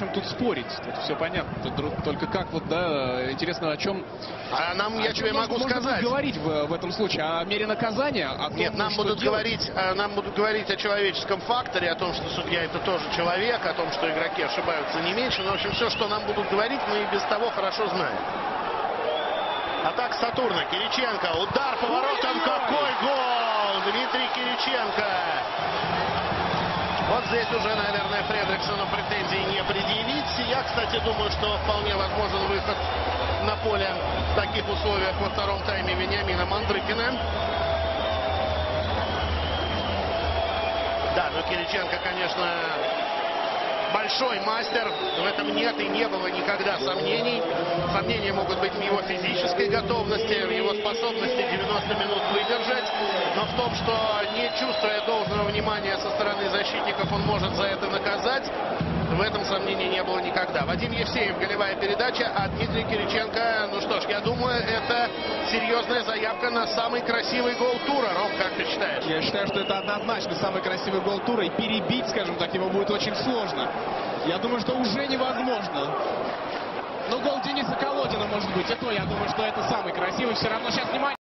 Тут спорить, тут все понятно. Только как вот, да, интересно, о чем... Я тебе могу сказать. Говорить в этом случае о мере наказания? Нет, нам будут говорить о человеческом факторе, о том, что судья это тоже человек, о том, что игроки ошибаются не меньше. Но, в общем, все, что нам будут говорить, мы и без того хорошо знаем. Атака Сатурна. Кириченко. Удар поворотом. Какой гол! Дмитрий Кириченко. Вот здесь уже, наверное, Фредриксону претензий не предъявить. Я, кстати, думаю, что вполне возможен выход на поле в таких условиях во втором тайме Вениамина Мандрыкина. Да, но Кириченко, конечно, большой мастер. В этом нет и не было никогда сомнений. Сомнения могут быть в его физической готовности, в его способности 90 минут выдержать. Но в том, что не чувствуя должного внимания со стороны защитников, он может за это наказать, в этом сомнений не было никогда. Вадим Евсеев, голевая передача, а Дмитрий Кириченко, ну что ж, я думаю, это серьезная заявка на самый красивый гол тура. Ром, как ты считаешь? Я считаю, что это однозначно самый красивый гол тура, и перебить, скажем так, его будет очень сложно. Я думаю, что уже невозможно. Но гол Дениса Колодина, может быть, и то, я думаю, что это самый красивый. Все равно сейчас внимание.